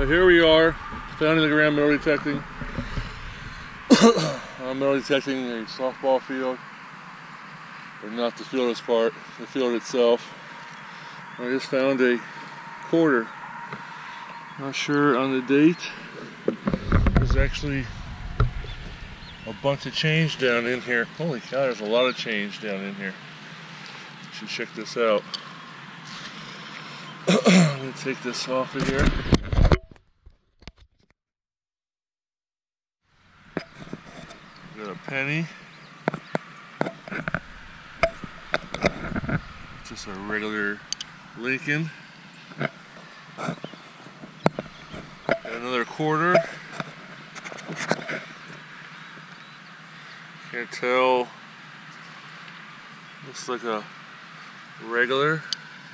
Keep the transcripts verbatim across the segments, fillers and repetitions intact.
But here we are, founding the ground metal detecting. I'm metal detecting a softball field, but not the fielder's part, the field itself. I just found a quarter. Not sure on the date. There's actually a bunch of change down in here. Holy cow, there's a lot of change down in here. You should check this out. I'm going to take this off of here. Got a penny. Just a regular Lincoln. Another quarter. Can't tell. Looks like a regular.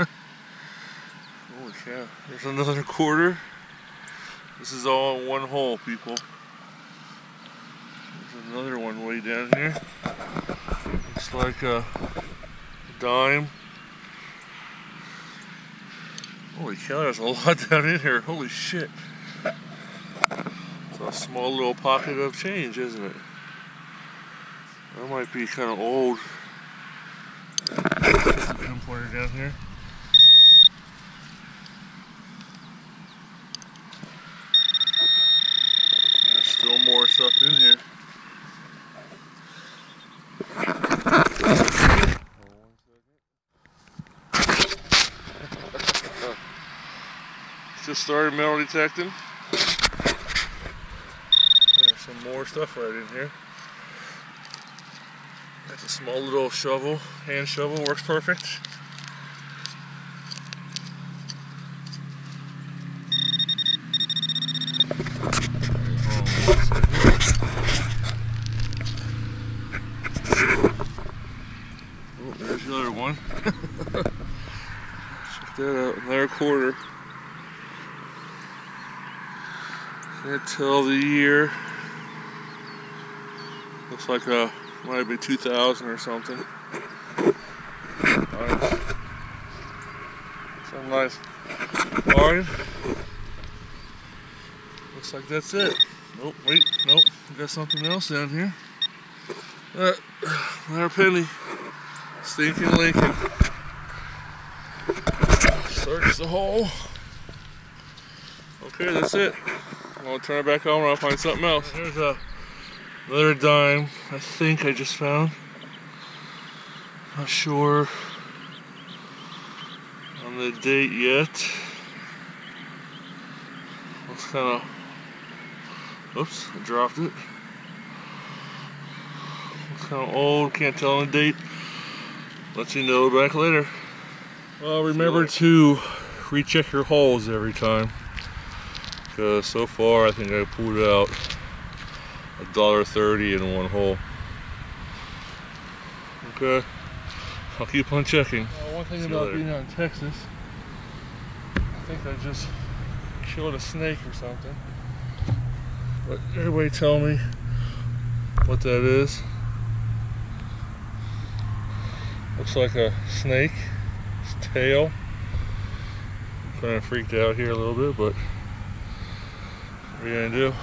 Holy cow. There's another quarter. This is all in one hole, people. There's another one way down here. Looks like a dime. Holy cow, there's a lot down in here. Holy shit. It's a small little pocket of change, isn't it? That might be kind of old. Pin pointer down here. There's still more stuff in here. Just started metal detecting. There's some more stuff right in here. Got a small little shovel, hand shovel, works perfect. Oh, there's the other one. Check that out, another quarter. Can't tell the year. Looks like a might be two thousand or something. Nice. Some nice line. Looks like that's it. Nope, wait, nope. We got something else down here. Uh, another penny. Stinking Lincoln. Search the hole. Okay, that's it. I'll turn it back on and I'll find something else. There's a, another dime, I think I just found. Not sure on the date yet. Looks kind of, oops, I dropped it. Looks kind of old, can't tell on the date. Let you know back later. Well, remember to recheck your holes every time. Because so far I think I pulled out a dollar thirty in one hole. Okay, I'll keep on checking. Uh, one thing See about being out in Texas, I think I just killed a snake or something. But everybody tell me what that is. Looks like a snake. Its tail. I'm kind of freaked out here a little bit, but what are you gonna do?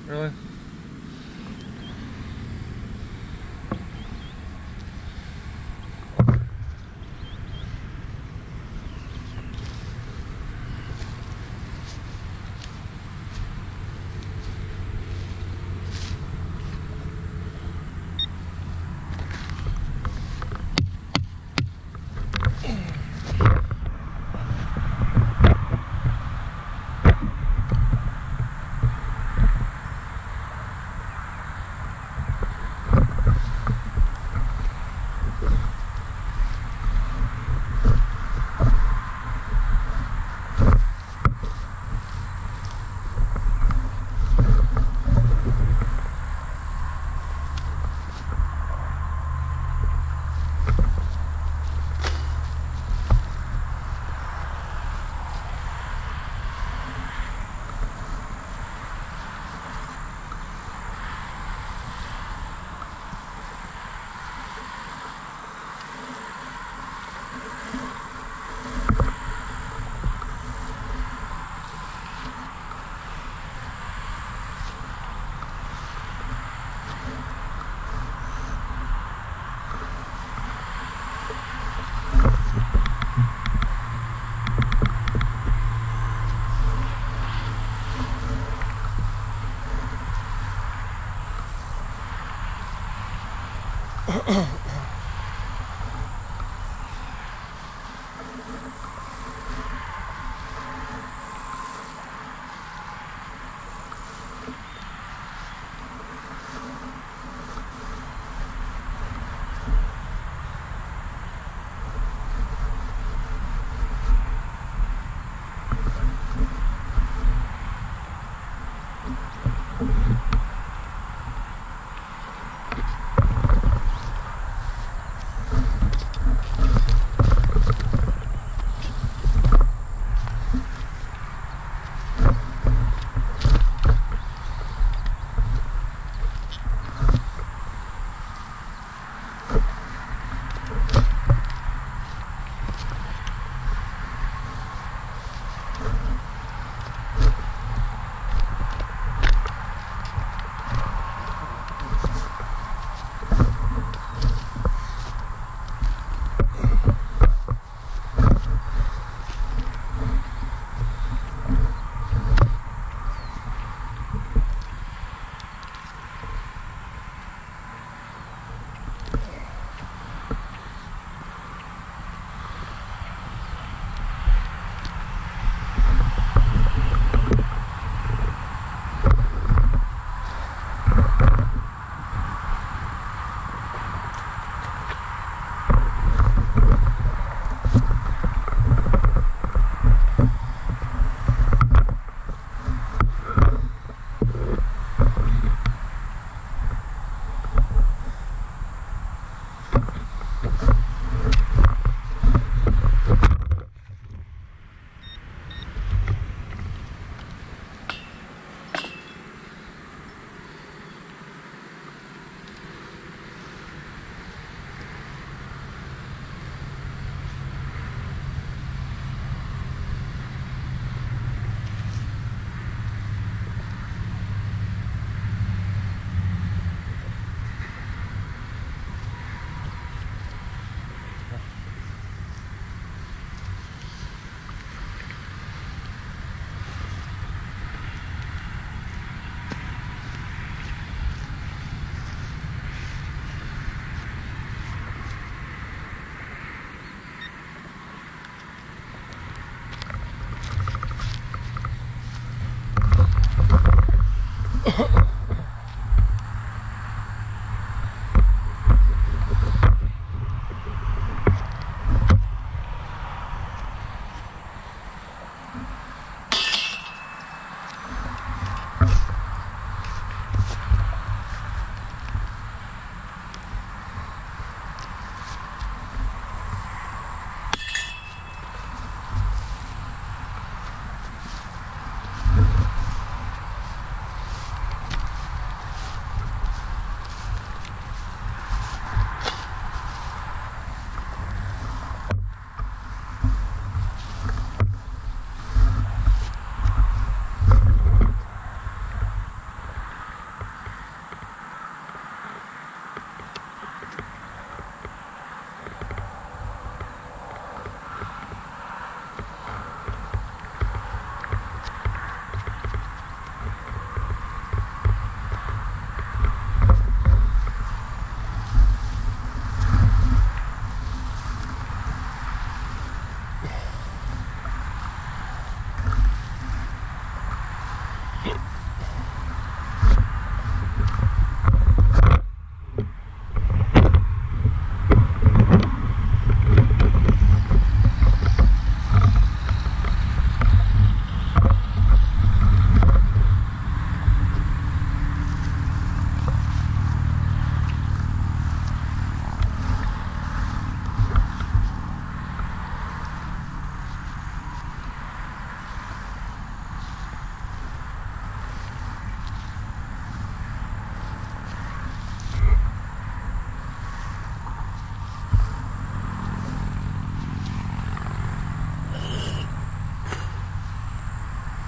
Really?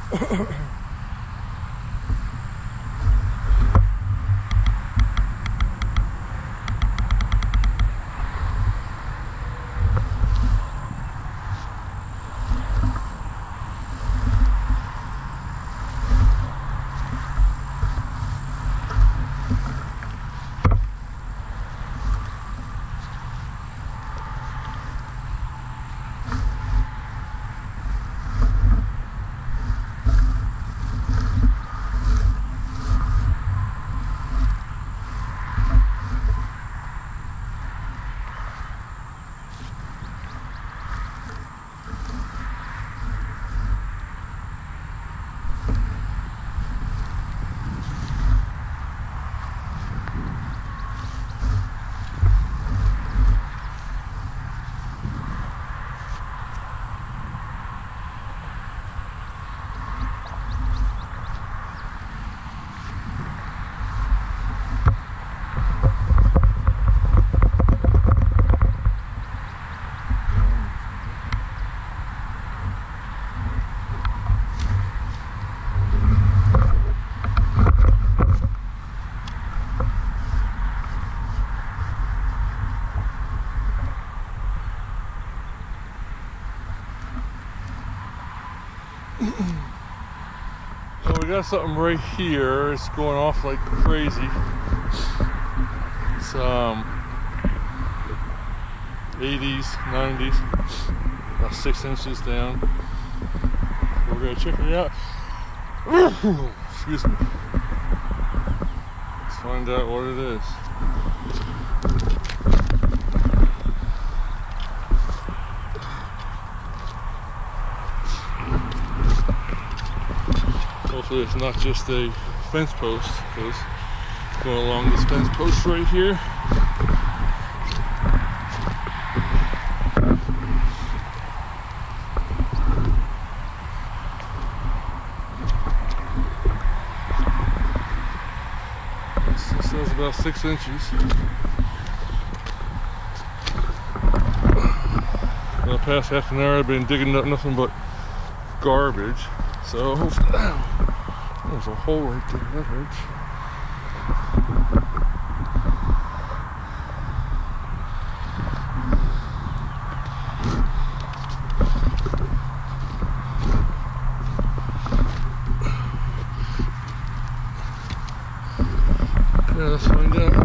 So we got something right here. It's going off like crazy. It's um eighties, nineties, about six inches down. So we're gonna check it out. Excuse me. Let's find out what it is. Hopefully it's not just a fence post, because going along this fence post right here, this says about six inches. For the past half an hour I've been digging up nothing but garbage, so hopefully there's a hole right there, that hurts. Yeah, let's find out.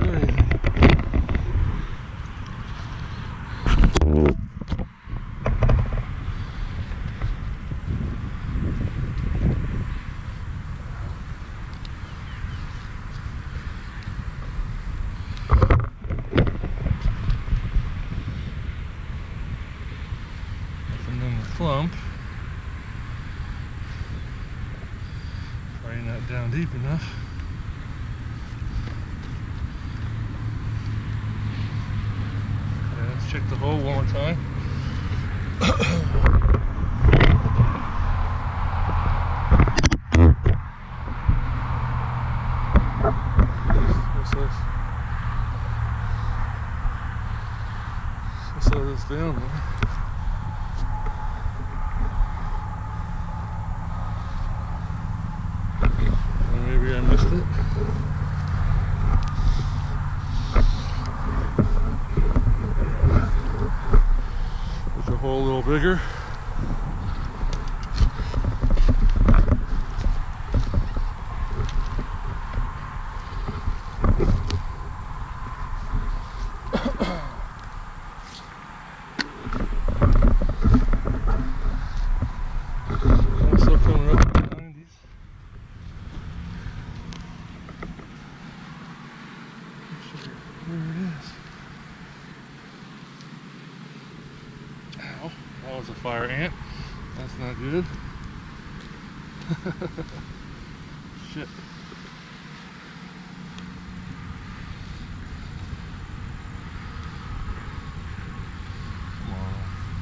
Clump. Probably not down deep enough. Okay, let's check the hole one more time. What's this? What's all this down there? Maybe I missed it. Make the hole a little bigger. Also coming up in the nineties. There it is. Ow, that was a fire ant. That's not good. Shit. Come on.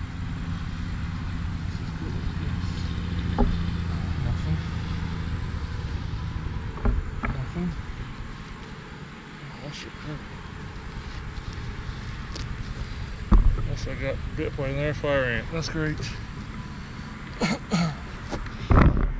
This is good as this. Nothing. Nothing. Oh, that should hurt. Guess I got bit by another fire ant. That's great.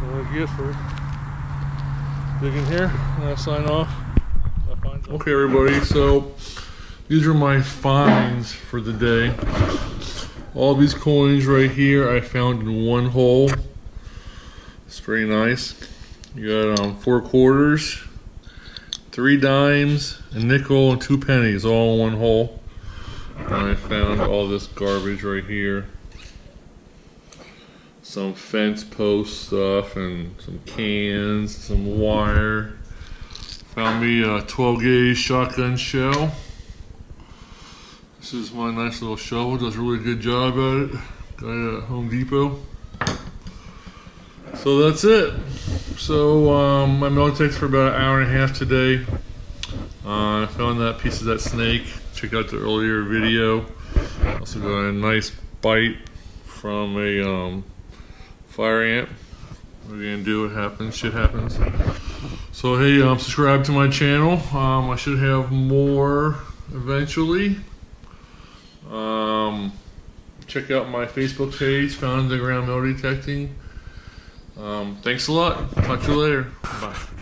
what I get for digging here. And I'll sign off. I'll find okay, everybody, so these are my finds for the day. All these coins right here I found in one hole. It's pretty nice. You got um, four quarters, three dimes, a nickel, and two pennies all in one hole. And I found all this garbage right here. Some fence post stuff and some cans, some wire. Found me a twelve gauge shotgun shell. This is my nice little shovel. Does a really good job at it. Got it at Home Depot. So that's it. So um, my metal takes for about an hour and a half today. Uh, I found that piece of that snake. Check out the earlier video. Also got a nice bite from a um, fire ant. What are you gonna do? It happens. Shit happens. So hey, um, subscribe to my channel. Um, I should have more eventually. Um, check out my Facebook page, Found Underground Metal Detecting. Um, thanks a lot. Talk to you later. Bye.